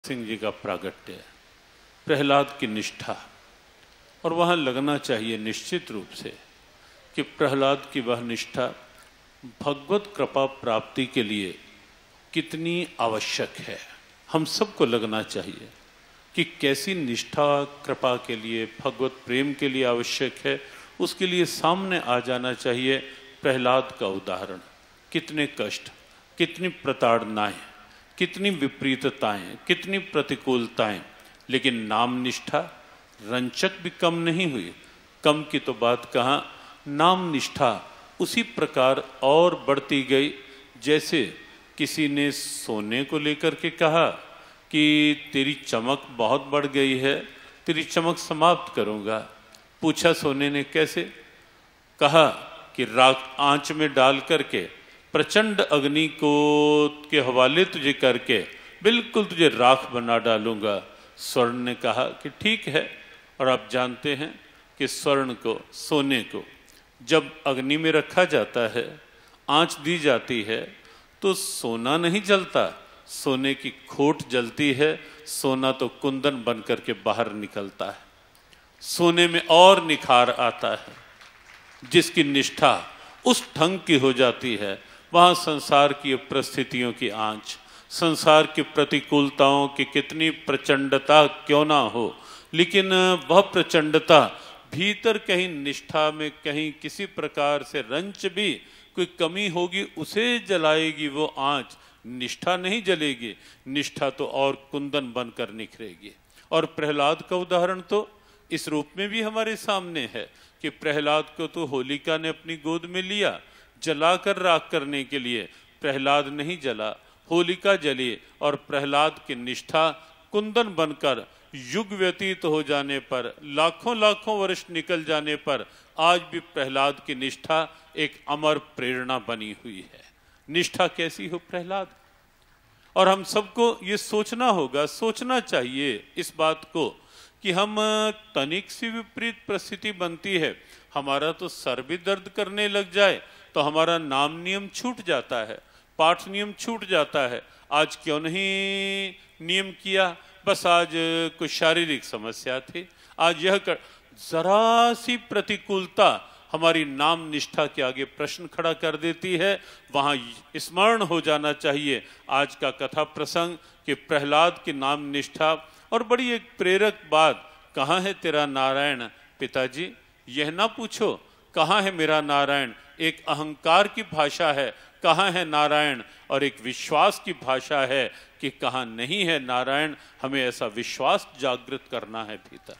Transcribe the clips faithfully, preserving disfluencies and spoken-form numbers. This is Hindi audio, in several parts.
सिंह जी का प्रागट्य, प्रहलाद की निष्ठा। और वहाँ लगना चाहिए निश्चित रूप से कि प्रहलाद की वह निष्ठा भगवत कृपा प्राप्ति के लिए कितनी आवश्यक है। हम सबको लगना चाहिए कि कैसी निष्ठा कृपा के लिए, भगवत प्रेम के लिए आवश्यक है। उसके लिए सामने आ जाना चाहिए प्रहलाद का उदाहरण। कितने कष्ट, कितनी प्रताड़नाएं, कितनी विपरीतताएं, कितनी प्रतिकूलताएं, लेकिन नाम निष्ठा रंचक भी कम नहीं हुई। कम की तो बात कहाँ, नाम निष्ठा उसी प्रकार और बढ़ती गई जैसे किसी ने सोने को लेकर के कहा कि तेरी चमक बहुत बढ़ गई है, तेरी चमक समाप्त करूंगा। पूछा सोने ने कैसे? कहा कि राख आंच में डाल करके प्रचंड अग्नि को के हवाले तुझे करके बिल्कुल तुझे राख बना डालूंगा। स्वर्ण ने कहा कि ठीक है। और आप जानते हैं कि स्वर्ण को, सोने को जब अग्नि में रखा जाता है, आंच दी जाती है, तो सोना नहीं जलता, सोने की खोट जलती है। सोना तो कुंदन बन करके बाहर निकलता है। सोने में और निखार आता है। जिसकी निष्ठा उस ढंग की हो जाती है, वहाँ संसार की परिस्थितियों की आंच, संसार की प्रतिकूलताओं की कितनी प्रचंडता क्यों ना हो, लेकिन वह प्रचंडता भीतर कहीं निष्ठा में कहीं किसी प्रकार से रंच भी कोई कमी होगी, उसे जलाएगी वो आंच। निष्ठा नहीं जलेगी, निष्ठा तो और कुंदन बनकर निखरेगी। और प्रहलाद का उदाहरण तो इस रूप में भी हमारे सामने है कि प्रहलाद को तो होलिका ने अपनी गोद में लिया जलाकर राख करने के लिए। प्रहलाद नहीं जला, होलिका जली। और प्रहलाद की निष्ठा कुंदन बनकर युग व्यतीत हो जाने पर, लाखों लाखों वर्ष निकल जाने पर आज भी प्रहलाद की निष्ठा एक अमर प्रेरणा बनी हुई है। निष्ठा कैसी हो प्रहलाद। और हम सबको ये सोचना होगा, सोचना चाहिए इस बात को कि हम तनिक सी विपरीत परिस्थिति बनती है, हमारा तो सर भी दर्द करने लग जाए तो हमारा नाम नियम छूट जाता है, पाठ नियम छूट जाता है। आज क्यों नहीं नियम किया? बस आज कुछ शारीरिक समस्या थी। आज यह कर... जरा सी प्रतिकूलता हमारी नाम निष्ठा के आगे प्रश्न खड़ा कर देती है। वहाँ स्मरण हो जाना चाहिए आज का कथा प्रसंग कि प्रहलाद की नाम निष्ठा। और बड़ी एक प्रेरक बात, कहाँ है तेरा नारायण पिताजी? यह ना पूछो कहाँ है मेरा नारायण, एक अहंकार की भाषा है कहाँ है नारायण, और एक विश्वास की भाषा है कि कहाँ नहीं है नारायण। हमें ऐसा विश्वास जागृत करना है भीतर,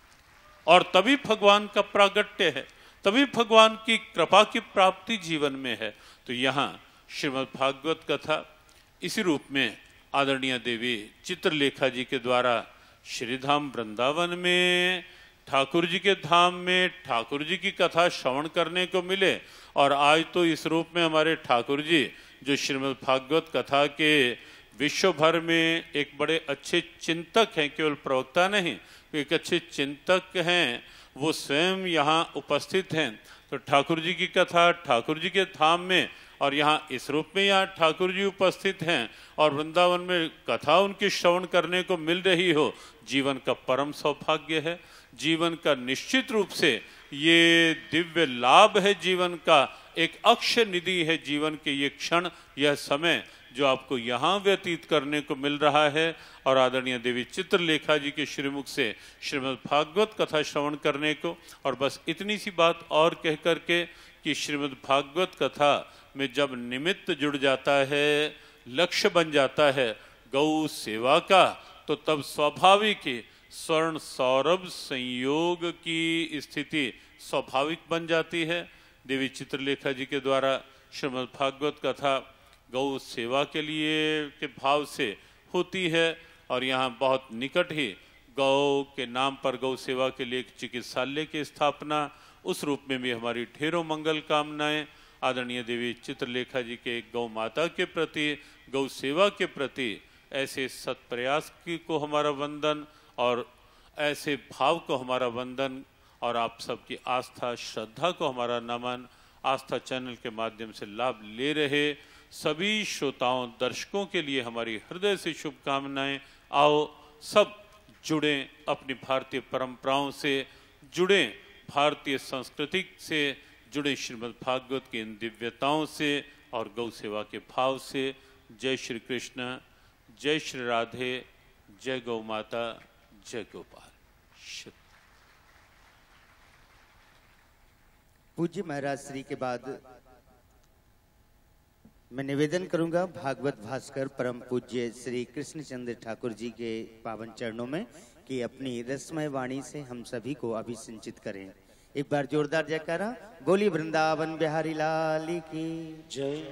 और तभी भगवान का प्रागट्य है, तभी भगवान की कृपा की प्राप्ति जीवन में है। तो यहाँ श्रीमद् भागवत कथा इसी रूप में आदरणीय देवी चित्रलेखा जी के द्वारा श्रीधाम वृंदावन में ठाकुर जी के धाम में ठाकुर जी की कथा श्रवण करने को मिले। और आज तो इस रूप में हमारे ठाकुर जी जो श्रीमद् भागवत कथा के विश्व भर में एक बड़े अच्छे चिंतक हैं, केवल प्रवक्ता नहीं, एक अच्छे चिंतक हैं, वो स्वयं यहाँ उपस्थित हैं। तो ठाकुर जी की कथा ठाकुर जी के धाम में, और यहाँ इस रूप में यहाँ ठाकुर जी उपस्थित हैं और वृंदावन में कथा उनकी श्रवण करने को मिल रही हो, जीवन का परम सौभाग्य है। जीवन का निश्चित रूप से ये दिव्य लाभ है, जीवन का एक अक्षय निधि है। जीवन के ये क्षण, यह समय जो आपको यहाँ व्यतीत करने को मिल रहा है। और आदरणीय देवी चित्रलेखा जी के श्रीमुख से श्रीमद् भागवत कथा श्रवण करने को। और बस इतनी सी बात और कह करके कि श्रीमद् भागवत कथा में जब निमित्त जुड़ जाता है, लक्ष्य बन जाता है गौ सेवा का, तो तब स्वाभाविक ही स्वर्ण सौरभ संयोग की स्थिति स्वाभाविक बन जाती है। देवी चित्रलेखा जी के द्वारा श्रीमद् भागवत कथा गौ सेवा के लिए के भाव से होती है। और यहाँ बहुत निकट ही गौ के नाम पर गौ सेवा के लिए एक चिकित्सालय की स्थापना, उस रूप में भी हमारी ढेरों मंगल कामनाएं। आदरणीय देवी चित्रलेखा जी के गौ माता के प्रति, गौ सेवा के प्रति ऐसे सत्प्रयास की को हमारा वंदन, और ऐसे भाव को हमारा वंदन, और आप सबकी आस्था श्रद्धा को हमारा नमन। आस्था चैनल के माध्यम से लाभ ले रहे सभी श्रोताओं दर्शकों के लिए हमारी हृदय से शुभकामनाएं आओ सब जुड़े, अपनी भारतीय परंपराओं से जुड़े, भारतीय संस्कृति से जुड़े, श्रीमद् भागवत की इन दिव्यताओं से और गौ सेवा के भाव से। जय श्री कृष्ण, जय श्री राधे, जय गौ माता, जय गोपाल। पूज्य महाराज श्री के बाद मैं निवेदन करूंगा भागवत भास्कर परम पूज्य श्री कृष्णचंद्र ठाकुर जी के पावन चरणों में कि अपनी रसमय वाणी से हम सभी को अभिसिंचित करें। एक बार जोरदार जयकारा। बोली वृंदावन बिहारी लाल की जय।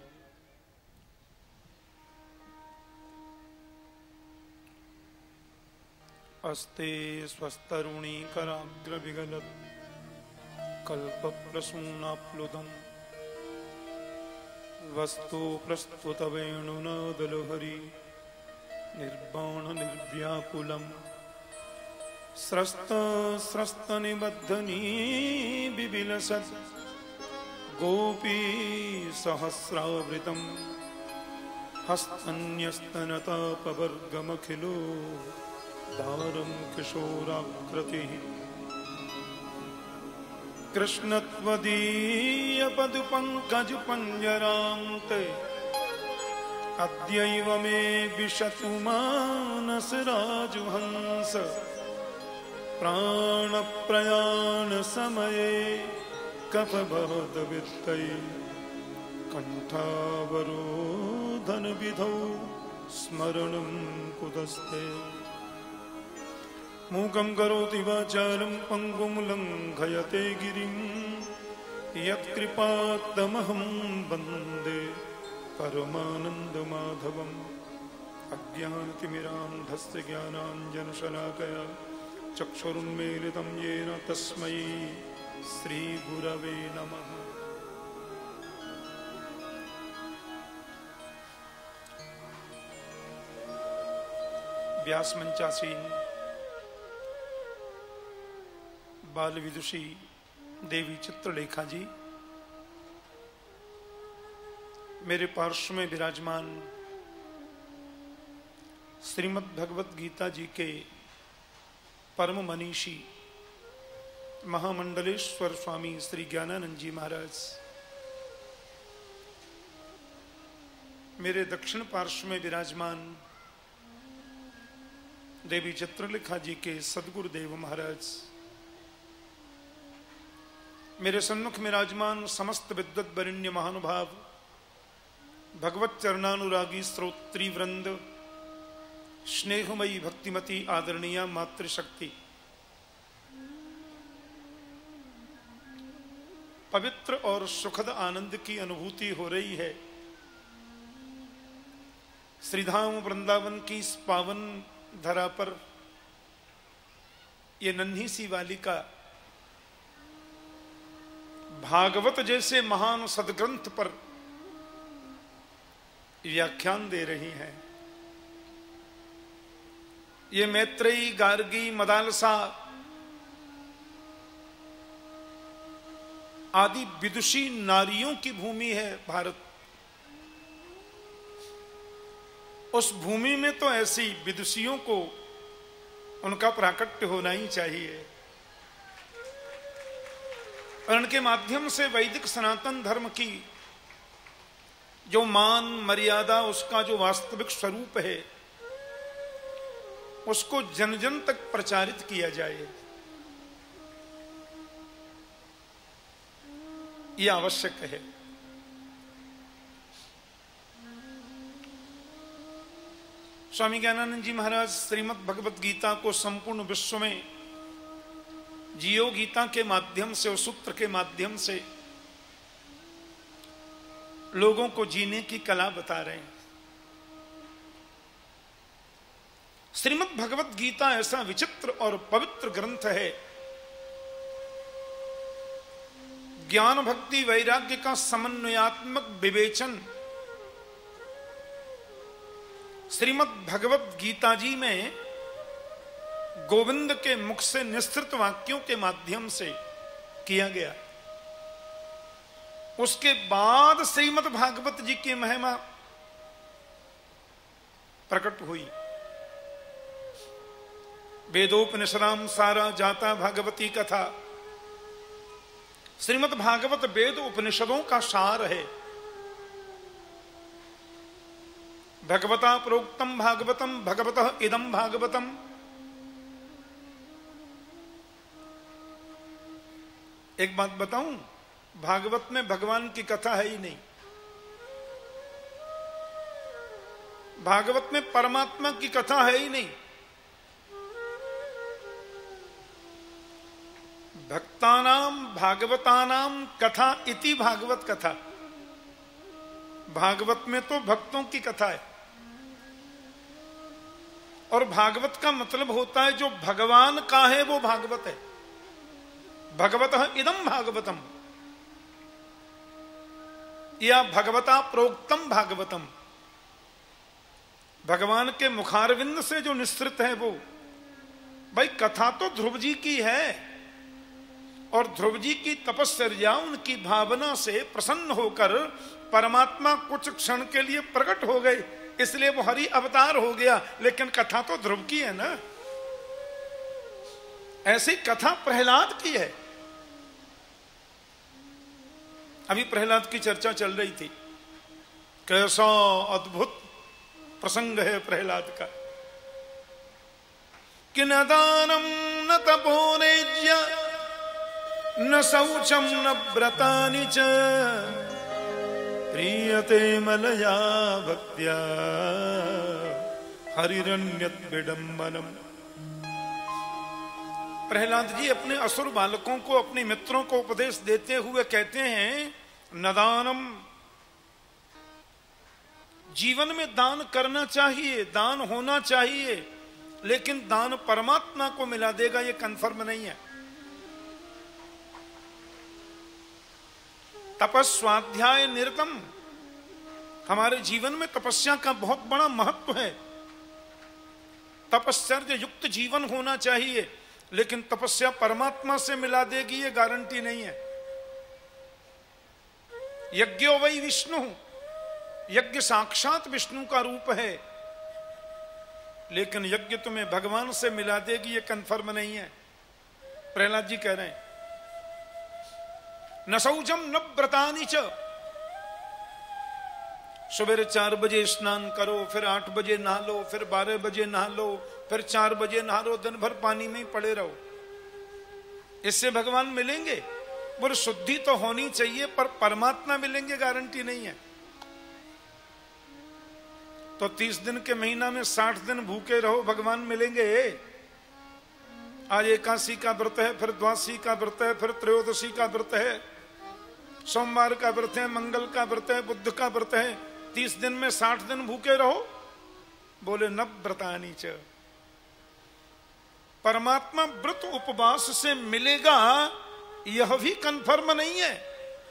अस्ते स्वस्तरुणी कराग्र विगलत कल्प प्रसूनाप्लुतम वस्तु प्रस्तुत वेणुनादलहरी निर्बाण निर्व्याकुलम स्रस्त स्रस्त निबद्धनी बिबिलसत् गोपी सहस्रावृतम हस्तन्यस्तनतापवर्गमखिलो दारम किशोराकृतिः कृष्णत्वदीय पदुपङ्कज पंजरान्ते अद्यैव मे विशतु मानस राजहंस प्राणप्रयाण समये कफबहत वित्तै कंठावरोधन विधौ स्मरणं कुतस्ते मूकं करोति वाचालं पंगुं लंघयते गिरिं यत्कृपात्तमहं वन्दे परमानन्दमाधवम् अज्ञानतिमिरान्धस्य ज्ञानाञ्जनशलाकया चक्षुरुन्मीलितं येन तस्मै श्रीगुरवे नमः। व्यास मंचासीन बाल विदुषी देवी चित्रलेखा जी, मेरे पार्श्व में विराजमान श्रीमद् भगवत गीता जी के परम मनीषी महामंडलेश्वर स्वामी श्री ज्ञानानंद जी महाराज, मेरे दक्षिण पार्श्व में विराजमान देवी चित्रलेखा जी के सदगुरुदेव महाराज, मेरे सन्मुख में विराजमान समस्त विद्वत वरिण्य महानुभाव, भगवत चरणानुरागी श्रोत्री वृंद, स्नेहमयी भक्तिमती आदरणीय मातृशक्ति, पवित्र और सुखद आनंद की अनुभूति हो रही है। श्रीधाम वृंदावन की इस पावन धरा पर ये नन्ही सी बालिका भागवत जैसे महान सदग्रंथ पर व्याख्यान दे रही हैं। ये मैत्रेयी, गार्गी, मदालसा आदि विदुषी नारियों की भूमि है भारत। उस भूमि में तो ऐसी विदुषियों को उनका प्राकट्य होना ही चाहिए और उनके माध्यम से वैदिक सनातन धर्म की जो मान मर्यादा, उसका जो वास्तविक स्वरूप है, उसको जन जन तक प्रचारित किया जाए, यह आवश्यक है। स्वामी ज्ञानानंद जी महाराज श्रीमद् भगवत गीता को संपूर्ण विश्व में जियो गीता के माध्यम से, उस सूत्र के माध्यम से लोगों को जीने की कला बता रहे हैं। श्रीमद् भगवत गीता ऐसा विचित्र और पवित्र ग्रंथ है, ज्ञान भक्ति वैराग्य का समन्वयात्मक विवेचन श्रीमद् भगवत गीता जी में गोविंद के मुख से निस्तृत वाक्यों के माध्यम से किया गया। उसके बाद श्रीमद् भागवत जी की महिमा प्रकट हुई। वेदोपनिषदाम सारा जाता भागवती कथा। श्रीमद् भागवत वेद उपनिषदों का सार है। भगवता प्रोक्तम भागवतम भगवतः इदम भागवतम। एक बात बताऊं, भागवत में भगवान की कथा है ही नहीं। भागवत में परमात्मा की कथा है ही नहीं। भक्तानाम भागवतानाम कथा इति भागवत कथा। भागवत में तो भक्तों की कथा है। और भागवत का मतलब होता है जो भगवान का है वो भागवत है। भगवतः इदम भागवतम या भगवता प्रोक्तम भागवतम। भगवान के मुखारविंद से जो निश्रित है वो। भाई कथा तो ध्रुव जी की है और ध्रुव जी की तपस्या उनकी भावना से प्रसन्न होकर परमात्मा कुछ क्षण के लिए प्रकट हो गए, इसलिए वो हरि अवतार हो गया। लेकिन कथा तो ध्रुव की है ना। ऐसी कथा प्रहलाद की है। अभी प्रहलाद की चर्चा चल रही थी। कैसा अद्भुत प्रसंग है प्रहलाद का कि न दानम न तपोरेज्य न शौचम न व्रतानि च प्रीयते मलया भक्त्या हरिरन्यत विडम्बनम। प्रहलाद जी अपने असुर बालकों को, अपने मित्रों को उपदेश देते हुए कहते हैं, न दानम, जीवन में दान करना चाहिए, दान होना चाहिए, लेकिन दान परमात्मा को मिला देगा ये कंफर्म नहीं है। तपस्वाध्याय निरतम, हमारे जीवन में तपस्या का बहुत बड़ा महत्व है। तपश्चर्य युक्त जीवन होना चाहिए, लेकिन तपस्या परमात्मा से मिला देगी ये गारंटी नहीं है। यज्ञो वै विष्णु, यज्ञ साक्षात विष्णु का रूप है, लेकिन यज्ञ तुम्हें भगवान से मिला देगी ये कंफर्म नहीं है। प्रहलाद जी कह रहे हैं न शौचम न व्रतानि च। सवेरे चार बजे स्नान करो, फिर आठ बजे नहा लो, फिर बारह बजे नहा लो, फिर चार बजे नहा लो, दिन भर पानी में ही पड़े रहो, इससे भगवान मिलेंगे? बोले शुद्धि तो होनी चाहिए, पर परमात्मा मिलेंगे गारंटी नहीं है। तो तीस दिन के महीना में साठ दिन भूखे रहो, भगवान मिलेंगे? आज एकादशी का व्रत है, फिर द्वादशी का व्रत है, फिर त्रयोदशी का व्रत है, सोमवार का व्रत है, मंगल का व्रत है, बुध का व्रत है, तीस दिन में साठ दिन भूखे रहो? बोले न व्रतानि च। परमात्मा व्रत उपवास से मिलेगा यह भी कंफर्म नहीं है।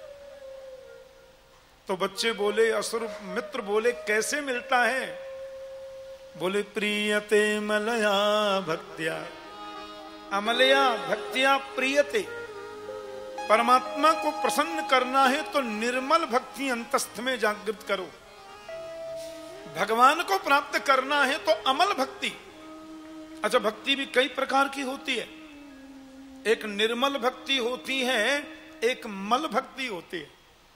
तो बच्चे बोले, असुर मित्र बोले, कैसे मिलता है? बोले प्रीयते मलया भक्त्या, अमलया भक्त्या प्रीयते। परमात्मा को प्रसन्न करना है तो निर्मल भक्ति अंतस्थ में जागृत करो। भगवान को प्राप्त करना है तो अमल भक्ति। अच्छा, भक्ति भी कई प्रकार की होती है। एक निर्मल भक्ति होती है, एक मल भक्ति होती है।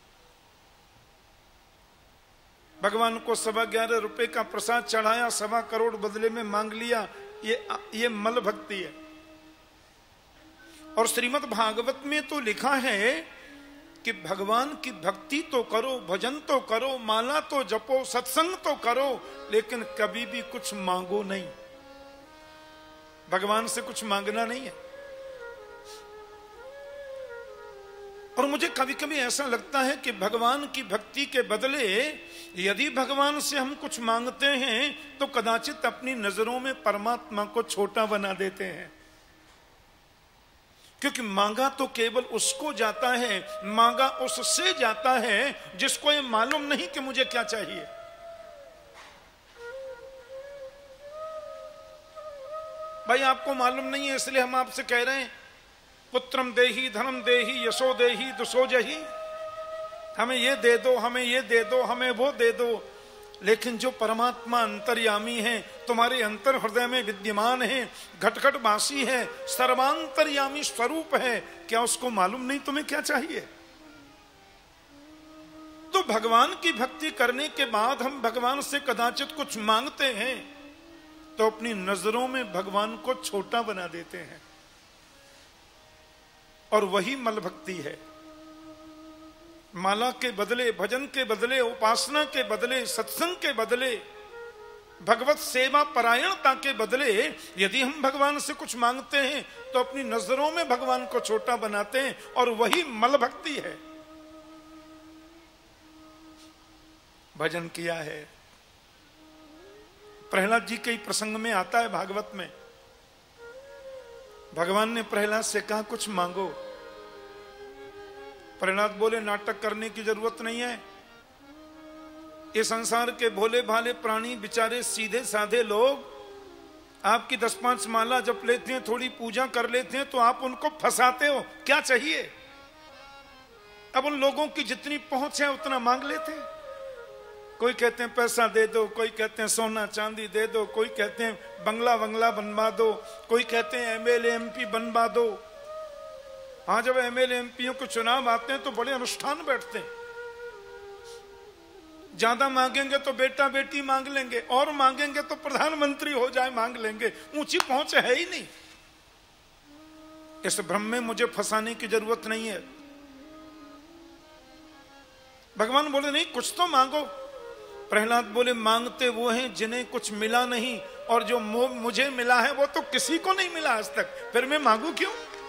भगवान को सवा ग्यारह रुपए का प्रसाद चढ़ाया, सवा करोड़ बदले में मांग लिया, ये ये मल भक्ति है। और श्रीमद् भागवत में तो लिखा है कि भगवान की भक्ति तो करो, भजन तो करो, माला तो जपो, सत्संग तो करो, लेकिन कभी भी कुछ मांगो नहीं। भगवान से कुछ मांगना नहीं है। और मुझे कभी कभी ऐसा लगता है कि भगवान की भक्ति के बदले यदि भगवान से हम कुछ मांगते हैं तो कदाचित अपनी नजरों में परमात्मा को छोटा बना देते हैं। क्योंकि मांगा तो केवल उसको जाता है, मांगा उससे जाता है जिसको ये मालूम नहीं कि मुझे क्या चाहिए। भाई आपको मालूम नहीं है, इसलिए हम आपसे कह रहे हैं पुत्रम देही, धनम देही, यशो देही, दुसो जही। हमें ये दे दो, हमें ये दे दो, हमें वो दे दो। लेकिन जो परमात्मा अंतर्यामी है, तुम्हारे अंतर हृदय में विद्यमान है, घटघट वासी है, सर्वांतर्यामी स्वरूप है, क्या उसको मालूम नहीं तुम्हें क्या चाहिए? तो भगवान की भक्ति करने के बाद हम भगवान से कदाचित कुछ मांगते हैं तो अपनी नजरों में भगवान को छोटा बना देते हैं, और वही मल भक्ति है। माला के बदले, भजन के बदले, उपासना के बदले, सत्संग के बदले, भगवत सेवा परायणता के बदले यदि हम भगवान से कुछ मांगते हैं तो अपनी नजरों में भगवान को छोटा बनाते हैं, और वही मल भक्ति है। भजन किया है, प्रहलाद जी के प्रसंग में आता है भागवत में, भगवान ने प्रहलाद से कहा कुछ मांगो। प्रहलाद बोले नाटक करने की जरूरत नहीं है, ये संसार के भोले भाले प्राणी बेचारे सीधे साधे लोग आपकी दस पांच माला जप लेते हैं, थोड़ी पूजा कर लेते हैं तो आप उनको फंसाते हो, क्या चाहिए? अब उन लोगों की जितनी पहुंच है उतना मांग लेते हैं। कोई कहते हैं पैसा दे दो, कोई कहते हैं सोना चांदी दे दो, कोई कहते हैं बंगला बंगला बनवा दो, कोई कहते हैं एमएलए एमपी बनवा दो। हाँ, जब एमएलए एमपीओं के चुनाव आते हैं तो बड़े अनुष्ठान बैठते हैं। ज्यादा मांगेंगे तो बेटा बेटी मांग लेंगे, और मांगेंगे तो प्रधानमंत्री हो जाए मांग लेंगे, ऊंची पहुंच है ही नहीं। इस भ्रम में मुझे फंसाने की जरूरत नहीं है। भगवान बोले नहीं, कुछ तो मांगो। प्रहलाद बोले मांगते वो हैं जिन्हें कुछ मिला नहीं, और जो मुझे मिला है वो तो किसी को नहीं मिला आज तक, फिर मैं मांगू क्यों?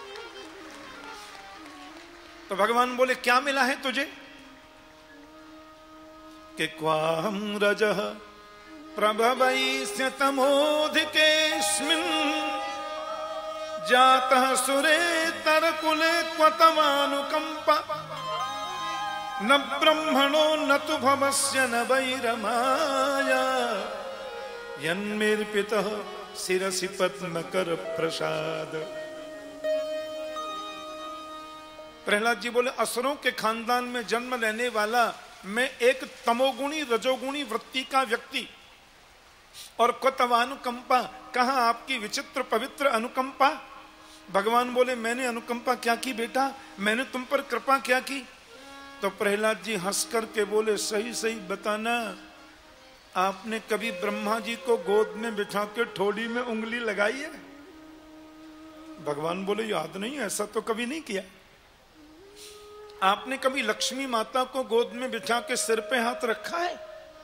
तो भगवान बोले क्या मिला है तुझे? कि क्वाहं रजः प्रभवैस्य तमोधिकेऽस्मिन् जातः सुरेतरकुले क्वतमानुकंपा न ब्रह्मणो न तु भवस्य न वैरमाया यन्मेर्पितः शिरसि पद्मकर प्रसाद। प्रहलाद जी बोले असुरों के खानदान में जन्म लेने वाला मैं एक तमोगुणी रजोगुणी वृत्ति का व्यक्ति, और क्वतवानुकंपा, कहा आपकी विचित्र पवित्र अनुकंपा। भगवान बोले मैंने अनुकंपा क्या की बेटा, मैंने तुम पर कृपा क्या की? तो प्रहलाद जी हंस करके बोले सही सही बताना, आपने कभी ब्रह्मा जी को गोद में बिठा के ठोड़ी में उंगली लगाई है? भगवान बोले याद नहीं, ऐसा तो कभी नहीं किया। आपने कभी लक्ष्मी माता को गोद में बिठा के सिर पे हाथ रखा है?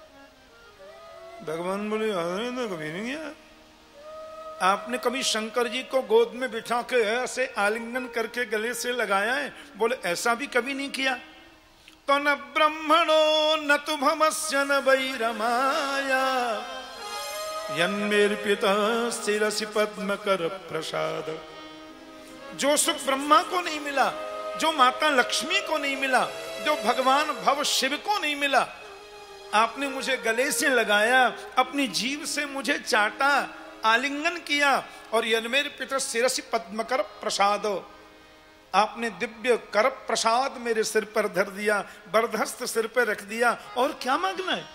भगवान बोले याद नहीं, तो कभी नहीं किया। आपने कभी शंकर जी को गोद में बिठा के ऐसे आलिंगन करके गले से लगाया है? बोले ऐसा भी कभी नहीं किया। तो न ब्रह्मणो न तु भमस्य न वैरमाया यन्मेर्पितः शिरसि पद्मकर प्रसाद। जो सुख ब्रह्मा को नहीं मिला, जो माता लक्ष्मी को नहीं मिला, जो भगवान भव शिव को नहीं मिला, आपने मुझे गले से लगाया, अपनी जीभ से मुझे चाटा, आलिंगन किया, और यन्मेर्पितः शिरसि पद्मकर प्रसाद, आपने दिव्य कर प्रसाद मेरे सिर पर धर दिया, बरदहस्त सिर पर रख दिया, और क्या मांगना है?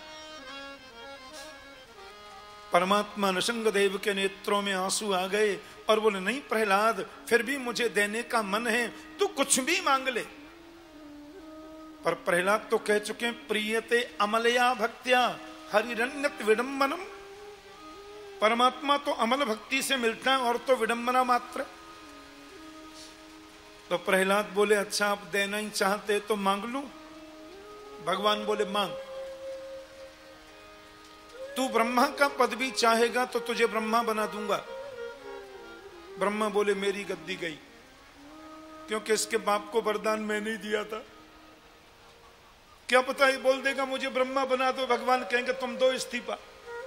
परमात्मा नृसिंह देव के नेत्रों में आंसू आ गए और बोले नहीं प्रहलाद, फिर भी मुझे देने का मन है, तू कुछ भी मांग ले। पर प्रहलाद तो कह चुके प्रियते अमलया भक्त्या हरिरन्यत विडंबनम। परमात्मा तो अमल भक्ति से मिलता है और तो विडंबना मात्र। तो प्रहलाद बोले अच्छा आप देना ही चाहते तो मांग लूं। भगवान बोले मांग। तू ब्रह्मा का पद भी चाहेगा तो तुझे ब्रह्मा बना दूंगा। ब्रह्मा बोले मेरी गद्दी गई, क्योंकि इसके बाप को वरदान मैंने ही दिया था। क्या पता ही बोल देगा मुझे ब्रह्मा बना दो, भगवान कहेंगे तुम दो इस्तीफा।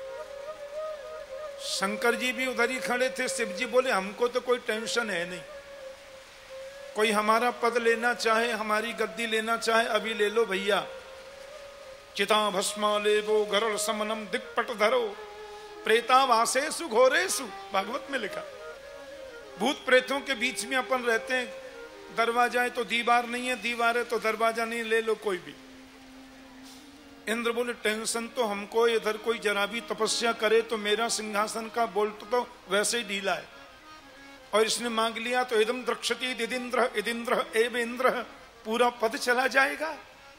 शंकर जी भी उधर ही खड़े थे। शिव जी बोले हमको तो कोई टेंशन है नहीं, कोई हमारा पद लेना चाहे, हमारी गद्दी लेना चाहे अभी ले लो भैया। चिता भस्मा लेवो गरुड़ समनम दिक्पट धरो प्रेतावासेसु घोरेसु, भागवत में लिखा। भूत प्रेतों के बीच में अपन रहते हैं, दरवाजा है तो दीवार नहीं है, दीवार है तो दरवाजा नहीं, ले लो कोई भी। इंद्र बोले टेंशन तो हमको, इधर कोई जरा भी तपस्या करे तो मेरा सिंहासन का बोल्ट तो वैसे ही ढीला है, और इसने मांग लिया तो इदम द्रक्षति इदिंद्र इदिंद्र एव इंद्र, पूरा पद चला जाएगा।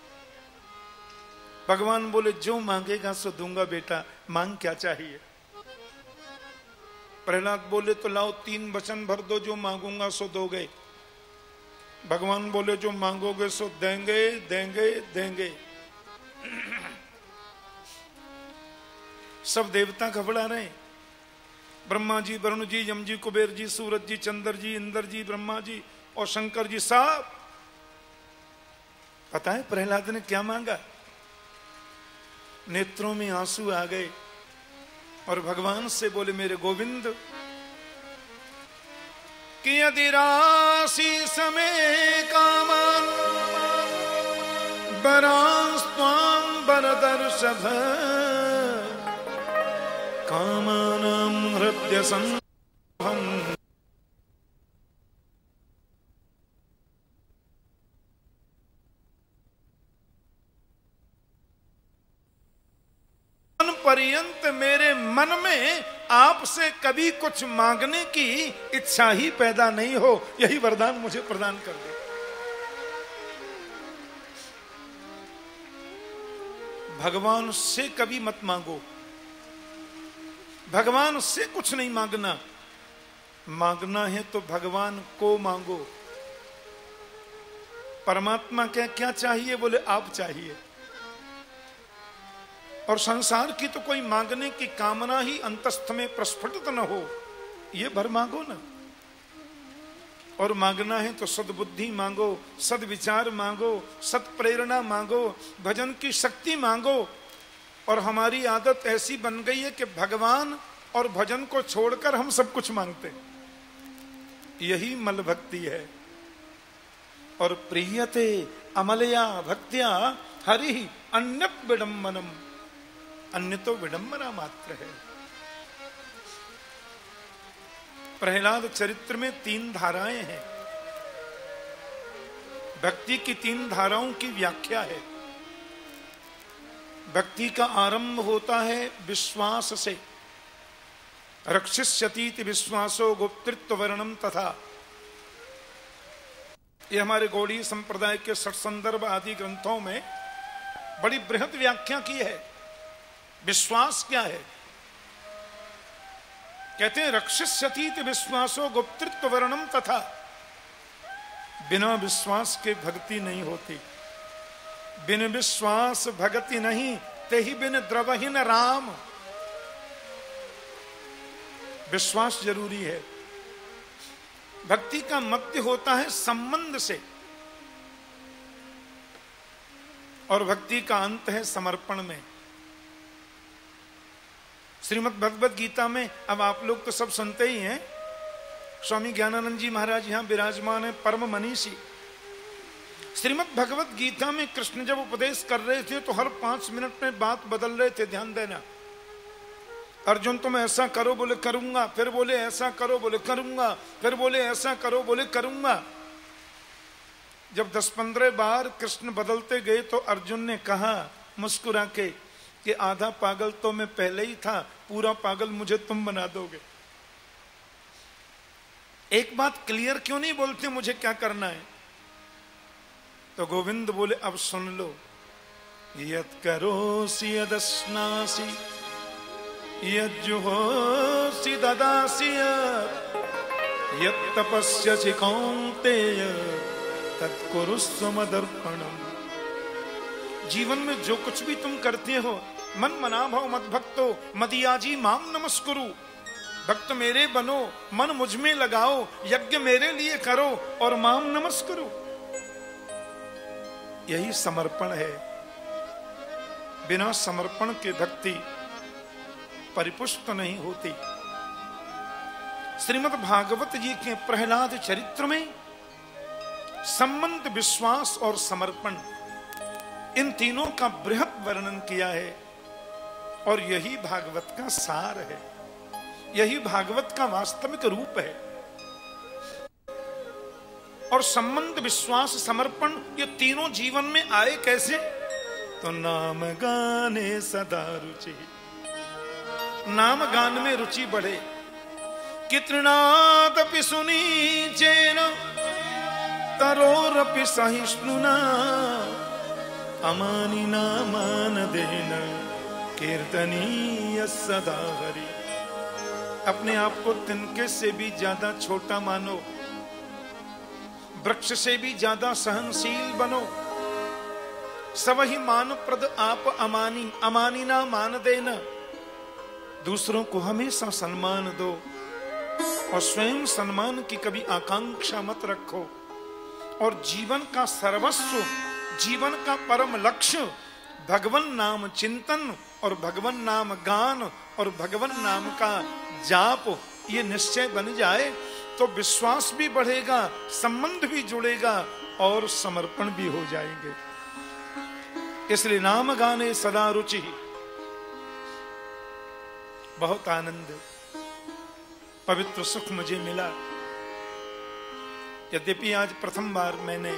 भगवान बोले जो मांगेगा सो दूंगा बेटा, मांग क्या चाहिए? प्रहलाद बोले तो लाओ तीन वचन भर दो, जो मांगूंगा सो दोगे। भगवान बोले जो मांगोगे सो देंगे देंगे देंगे। सब देवता घबरा रहे, ब्रह्मा जी, वरुण जी, यम जी, कुबेर जी, सूरज जी, चंद्र जी, इंद्र जी, ब्रह्मा जी और शंकर जी, सब। पता है प्रहलाद ने क्या मांगा? नेत्रों में आंसू आ गए और भगवान से बोले मेरे गोविंद, कि यदि राशि समय कामान बरास्त्वां बरदर्शभ कामानां हृदय संभं पर्यंत मेरे मन में आपसे कभी कुछ मांगने की इच्छा ही पैदा नहीं हो, यही वरदान मुझे प्रदान कर दे। भगवान से कभी मत मांगो, भगवान से कुछ नहीं मांगना, मांगना है तो भगवान को मांगो। परमात्मा क्या क्या चाहिए? बोले आप चाहिए। और संसार की तो कोई मांगने की कामना ही अंतस्थ में प्रस्फुटित न हो, ये भर मांगो ना। और मांगना है तो सद्बुद्धि मांगो, सद्विचार मांगो, सत प्रेरणा मांगो, भजन की शक्ति मांगो। और हमारी आदत ऐसी बन गई है कि भगवान और भजन को छोड़कर हम सब कुछ मांगते, यही मल भक्ति है। और प्रियते अमलया भक्त्या हरि अन्यत् विडम्बनम, अन्य तो विडंबना मात्र है। प्रहलाद चरित्र में तीन धाराएं हैं, भक्ति की तीन धाराओं की व्याख्या है। भक्ति का आरंभ होता है विश्वास से, रक्षिष्यति विश्वासो गुप्तृत्व वर्णम तथा। ये हमारे गौड़ीय संप्रदाय के सठ संदर्भ आदि ग्रंथों में बड़ी बृहद व्याख्या की है। विश्वास क्या है? कहते हैं रक्षिष्यति विश्वासो गुप्तृत्व वर्णम तथा। बिना विश्वास के भक्ति नहीं होती। बिन विश्वास भक्ति नहीं, ते ही बिन द्रवहीन राम। विश्वास जरूरी है। भक्ति का मध्य होता है संबंध से, और भक्ति का अंत है समर्पण में। श्रीमद् भगवद गीता में, अब आप लोग तो सब सुनते ही हैं, स्वामी ज्ञानानंद जी महाराज यहां विराजमान है, परम मनीषी। श्रीमद् भगवद गीता में कृष्ण जब उपदेश कर रहे थे तो हर पांच मिनट में बात बदल रहे थे, ध्यान देना। अर्जुन तुम ऐसा करो, बोले करूंगा, फिर बोले ऐसा करो, बोले करूंगा, फिर बोले ऐसा करो, बोले करूंगा। जब दस पंद्रह बार कृष्ण बदलते गए तो अर्जुन ने कहा मुस्कुरा के कि आधा पागल तो मैं पहले ही था, पूरा पागल मुझे तुम बना दोगे। एक बात क्लियर क्यों नहीं बोलते मुझे क्या करना है? तो गोविंद बोले अब सुन लो, यत् करोसि यदश्नासि यज्जुहोसि ददासि यत् तपस्यसि कौन्तेय तत्कुरुस्व मदर्पणम्। जीवन में जो कुछ भी तुम करते हो, मन मना भव मद भक्तो मदियाजी माम नमस्कुरु। भक्त मेरे बनो, मन मुझ में लगाओ, यज्ञ मेरे लिए करो और माम नमस्कुरु। यही समर्पण है। बिना समर्पण के भक्ति परिपुष्ट नहीं होती। श्रीमद् भागवत जी के प्रहलाद चरित्र में संबंध, विश्वास और समर्पण, इन तीनों का बृहद वर्णन किया है। और यही भागवत का सार है, यही भागवत का वास्तविक रूप है। और संबंध, विश्वास, समर्पण, ये तीनों जीवन में आए कैसे? तो नाम गाने सदा रुचि, नाम गान में रुचि बढ़े। कितृणादपि सुनीचेन तरोरपि सहिष्णुना अमानिना मानदेन कीर्तनीय सदा हरि। अपने आप को तिनके से भी ज्यादा छोटा मानो, वृक्ष से भी ज्यादा सहनशील बनो। सबहि मान प्रद आप अमानी, अमानी ना मान देना। दूसरों को हमेशा सम्मान दो और स्वयं सम्मान की कभी आकांक्षा मत रखो। और जीवन का सर्वस्व, जीवन का परम लक्ष्य भगवन नाम चिंतन और भगवन नाम गान और भगवन नाम का जाप, ये निश्चय बन जाए तो विश्वास भी बढ़ेगा, संबंध भी जुड़ेगा और समर्पण भी हो जाएंगे। इसलिए नाम गाने सदा रुचि। बहुत आनंद, पवित्र सुख मुझे मिला। यद्यपि आज प्रथम बार मैंने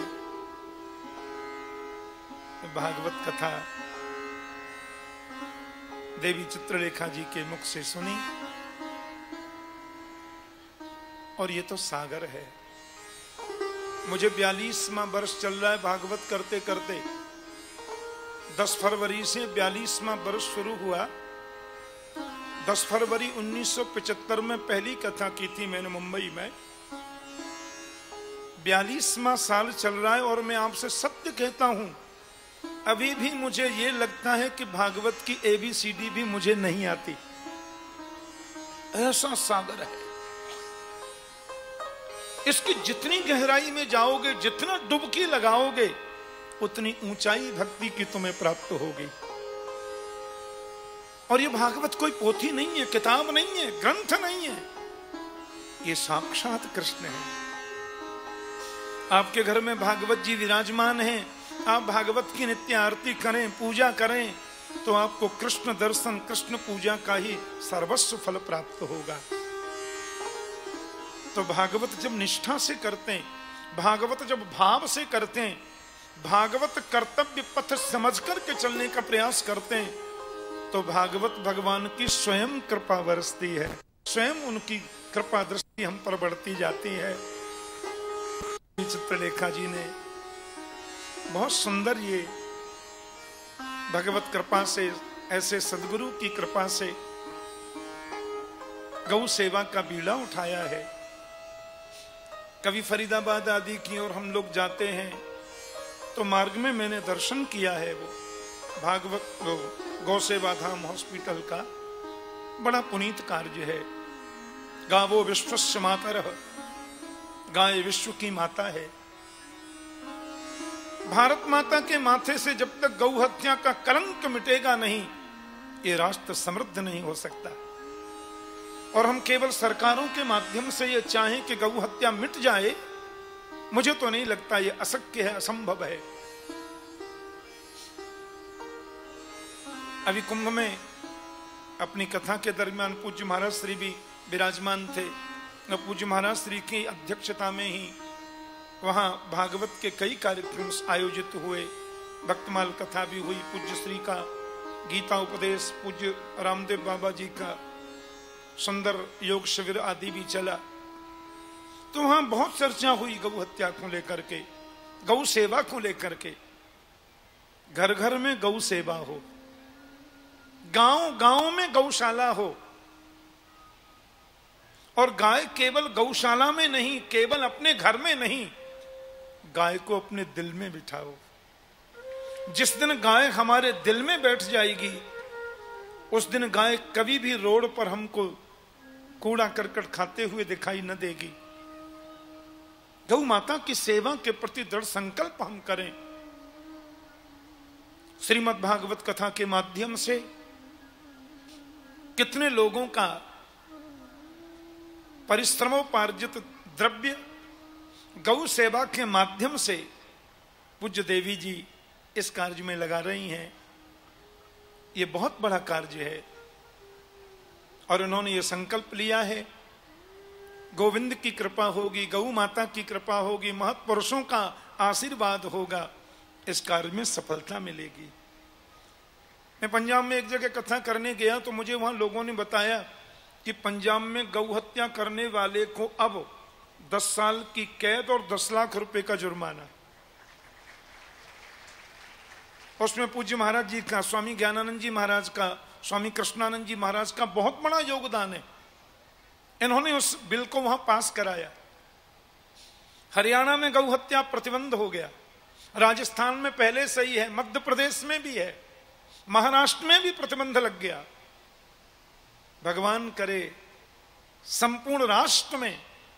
भागवत कथा देवी चित्रलेखा जी के मुख से सुनी, और ये तो सागर है। मुझे बयालीसवां वर्ष चल रहा है भागवत करते करते। दस फरवरी से बयालीसवां वर्ष शुरू हुआ। दस फरवरी उन्नीस सौ पचहत्तर में पहली कथा की थी मैंने मुंबई में। बयालीसवां साल चल रहा है और मैं आपसे सत्य कहता हूं, अभी भी मुझे ये लगता है कि भागवत की एबीसीडी भी मुझे नहीं आती। ऐसा सागर है। इसकी जितनी गहराई में जाओगे, जितना डुबकी लगाओगे, उतनी ऊंचाई भक्ति की तुम्हें प्राप्त होगी। और ये भागवत कोई पोथी नहीं है, किताब नहीं है, ग्रंथ नहीं है, ये साक्षात कृष्ण है। आपके घर में भागवत जी विराजमान हैं, आप भागवत की नित्य आरती करें, पूजा करें, तो आपको कृष्ण दर्शन, कृष्ण पूजा का ही सर्वस्व फल प्राप्त होगा। तो भागवत जब निष्ठा से करते हैं, भागवत जब भाव से करते हैं, भागवत कर्तव्य पथ समझ करके चलने का प्रयास करते हैं, तो भागवत भगवान की स्वयं कृपा बरसती है, स्वयं उनकी कृपा दृष्टि हम पर बढ़ती जाती है। चित्रलेखा जी ने बहुत सुंदर ये भगवत कृपा से, ऐसे सदगुरु की कृपा से गौ सेवा का बीड़ा उठाया है। कभी फरीदाबाद आदि की और हम लोग जाते हैं तो मार्ग में मैंने दर्शन किया है। वो भागवत वो गौ सेवा धाम हॉस्पिटल का बड़ा पुनीत कार्य है। गावो विश्वस्य मातरः, गाय विश्व की माता है। भारत माता के माथे से जब तक गौ हत्या का कलंक मिटेगा नहीं, ये राष्ट्र समृद्ध नहीं हो सकता। और हम केवल सरकारों के माध्यम से ये चाहें कि गौ हत्या मिट जाए, मुझे तो नहीं लगता, ये अशक्य है, असंभव है। अभी कुंभ में अपनी कथा के दरमियान पूज्य महाराज श्री भी विराजमान थे। पूज्य महाराज श्री की अध्यक्षता में ही वहां भागवत के कई कार्यक्रम आयोजित हुए। भक्तमाल कथा भी हुई, पूज्य श्री का गीता उपदेश, पूज्य रामदेव बाबा जी का सुंदर योग शिविर आदि भी चला। तो वहां बहुत चर्चा हुई गौ हत्या को लेकर के, गौ सेवा को लेकर के। घर घर में गौ सेवा हो, गांव गांव में गौशाला हो, और गाय केवल गौशाला में नहीं, केवल अपने घर में नहीं, गाय को अपने दिल में बिठाओ। जिस दिन गाय हमारे दिल में बैठ जाएगी, उस दिन गाय कभी भी रोड पर हमको कूड़ा करकट खाते हुए दिखाई न देगी। गौ माता की सेवा के प्रति दृढ़ संकल्प हम करें। श्रीमद् भागवत कथा के माध्यम से कितने लोगों का परिश्रमोपार्जित द्रव्य गौ सेवा के माध्यम से पूज्य देवी जी इस कार्य में लगा रही हैं। ये बहुत बड़ा कार्य है और उन्होंने ये संकल्प लिया है, गोविंद की कृपा होगी, गौ माता की कृपा होगी, महत्पुरुषों का आशीर्वाद होगा, इस कार्य में सफलता मिलेगी। मैं पंजाब में एक जगह कथा करने गया तो मुझे वहां लोगों ने बताया कि पंजाब में गौ हत्या करने वाले को अब दस साल की कैद और दस लाख रुपए का जुर्माना। उसमें पूज्य महाराज जी का, स्वामी ज्ञानानंद जी महाराज का, स्वामी कृष्णानंद जी महाराज का बहुत बड़ा योगदान है। इन्होंने उस बिल को वहां पास कराया। हरियाणा में गौ हत्या प्रतिबंध हो गया, राजस्थान में पहले से ही है, मध्य प्रदेश में भी है, महाराष्ट्र में भी प्रतिबंध लग गया। भगवान करे संपूर्ण राष्ट्र में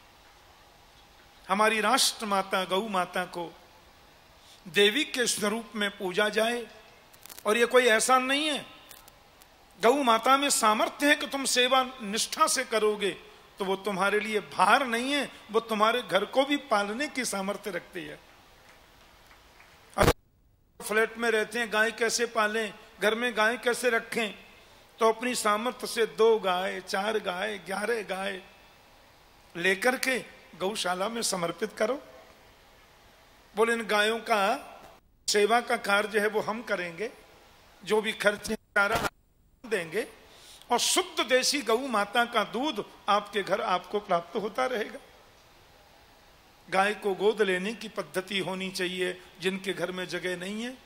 हमारी राष्ट्र माता गौ माता को देवी के स्वरूप में पूजा जाए। और ये कोई ऐसा नहीं है, गौ माता में सामर्थ्य है कि तुम सेवा निष्ठा से करोगे तो वो तुम्हारे लिए भार नहीं है, वो तुम्हारे घर को भी पालने की सामर्थ्य रखती है। फ्लैट में रहते हैं, गाय कैसे पालें, घर में गाय कैसे रखें, तो अपनी सामर्थ्य से दो गाय, चार गाय, ग्यारह गाय लेकर के गौशाला में समर्पित करो। बोले इन गायों का सेवा का कार्य है वो हम करेंगे, जो भी खर्च है सारा देंगे, और शुद्ध देसी गौ माता का दूध आपके घर आपको प्राप्त होता रहेगा। गाय को गोद लेने की पद्धति होनी चाहिए जिनके घर में जगह नहीं है।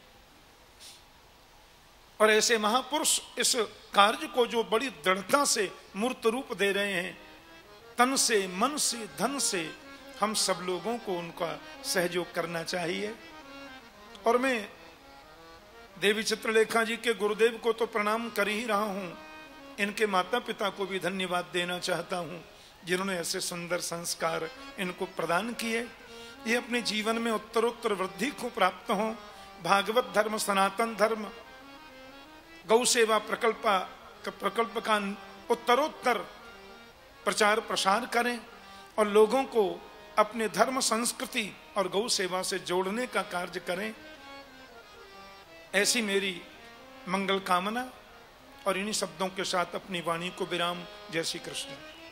और ऐसे महापुरुष इस कार्य को जो बड़ी दृढ़ता से मूर्त रूप दे रहे हैं, तन से, मन से, धन से, हम सब लोगों को उनका सहयोग करना चाहिए। और मैं देवी चित्रलेखा जी के गुरुदेव को तो प्रणाम कर ही रहा हूं, इनके माता पिता को भी धन्यवाद देना चाहता हूं जिन्होंने ऐसे सुंदर संस्कार इनको प्रदान किए। ये अपने जीवन में उत्तरोत्तर वृद्धि को प्राप्त हो। भागवत धर्म, सनातन धर्म, गौ सेवा प्रकल्प प्रकल्प का उत्तरोत्तर प्रचार प्रसार करें और लोगों को अपने धर्म, संस्कृति और गौ सेवा से जोड़ने का कार्य करें। ऐसी मेरी मंगल कामना। और इन्हीं शब्दों के साथ अपनी वाणी को विराम। जय श्री कृष्ण।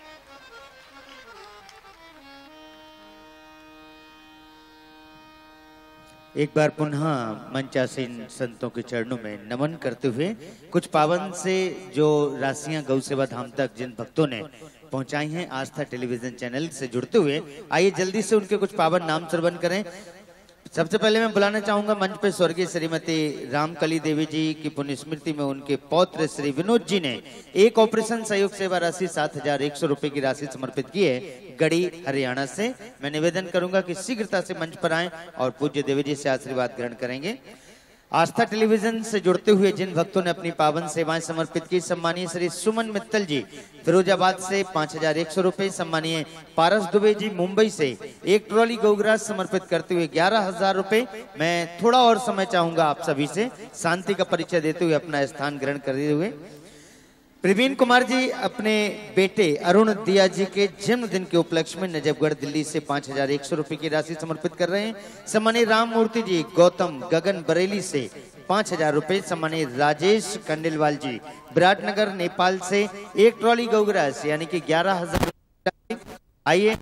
एक बार पुनः मंचासीन संतों के चरणों में नमन करते हुए कुछ पावन से जो राशियां गौ सेवा धाम तक जिन भक्तों ने पहुंचाई हैं आस्था टेलीविजन चैनल से जुड़ते हुए, आइए जल्दी से उनके कुछ पावन नाम श्रवण करें। सबसे पहले मैं बुलाना चाहूंगा मंच पे स्वर्गीय श्रीमती रामकली देवी जी की पुण्य स्मृति में उनके पौत्र श्री विनोद जी ने एक ऑपरेशन सहयोग सेवा राशि सात हजार एक सौ रुपए की राशि समर्पित की है, गढ़ी हरियाणा से। मैं निवेदन करूंगा कि शीघ्रता से मंच पर आएं और पूज्य देवी जी से आशीर्वाद ग्रहण करेंगे। आस्था टेलीविजन से जुड़ते हुए जिन भक्तों ने अपनी पावन सेवाएं समर्पित की, सम्मानीय श्री सुमन मित्तल जी फिरोजाबाद से पांच हजार एक सौ रुपए, सम्मानीय पारस दुबे जी मुंबई से एक ट्रॉली गौग्रास समर्पित करते हुए ग्यारह हजार रुपए। मैं थोड़ा और समय चाहूंगा आप सभी से शांति का परिचय देते हुए अपना स्थान ग्रहण करते हुए। प्रवीण कुमार जी अपने बेटे अरुण दिया जी के जन्मदिन के उपलक्ष्य में नजफगढ़ दिल्ली से पांच हजार एक सौ रुपए की राशि समर्पित कर रहे हैं। सम्मानीय राम मूर्ति जी गौतम गगन बरेली से पांच हजार रुपए, सम्मानीय राजेश कंडेलवाल जी विराटनगर नेपाल से एक ट्रॉली गौग्रास यानी कि ग्यारह हजार। आइए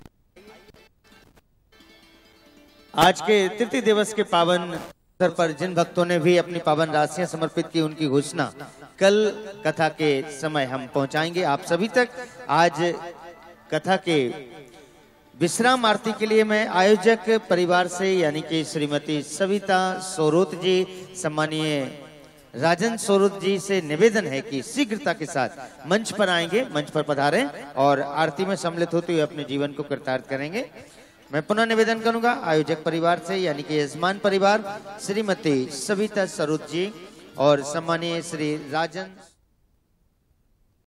आज के तृतीय दिवस के पावन अवसर पर जिन भक्तों ने भी अपनी पावन राशियां समर्पित की उनकी घोषणा कल कथा के समय हम पहुंचाएंगे आप सभी तक। आज कथा के विश्राम आरती के लिए मैं आयोजक परिवार से यानी कि श्रीमती सविता सोरोत जी, सम्मानीय राजन सोरोत जी से निवेदन है कि शीघ्रता के साथ मंच पर आएंगे, मंच पर पधारें और आरती में सम्मिलित होते हुए अपने जीवन को कृतार्थ करेंगे। मैं पुनः निवेदन करूंगा आयोजक परिवार से यानी कि यजमान परिवार श्रीमती सविता सोरोत जी और सम्मानीय श्री राजन